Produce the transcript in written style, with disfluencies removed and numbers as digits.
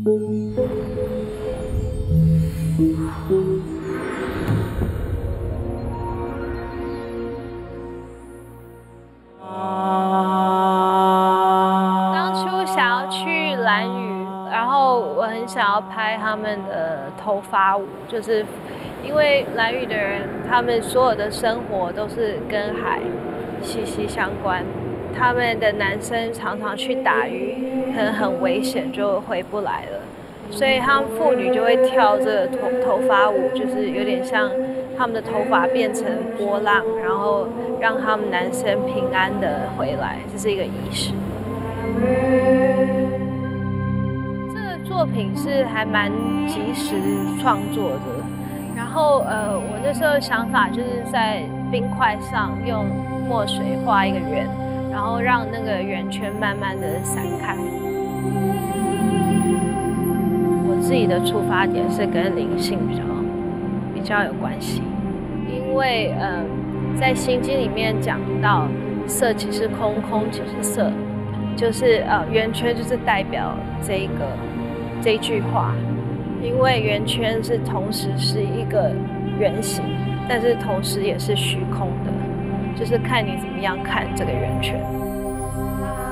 当初想要去兰屿，然后我很想要拍他们的头发舞，就是因为兰屿的人，他们所有的生活都是跟海息息相关。他们的男生常常去打鱼，可能很危险就回不来了，所以他们妇女就会跳这个头发舞，就是有点像他们的头发变成波浪，然后让他们男生平安的回来，这是一个仪式。这个作品是还蛮及时创作的，然后我那时候想法就是在冰块上用墨水画一个圆，然后让那个圆圈慢慢的散开。我自己的出发点是跟灵性比较有关系，因为在心经里面讲到色即是空，空即是色，就是圆圈就是代表这句话，因为圆圈是同时是一个圆形，但是同时也是虚空的，就是看你怎么样看这个圆圈。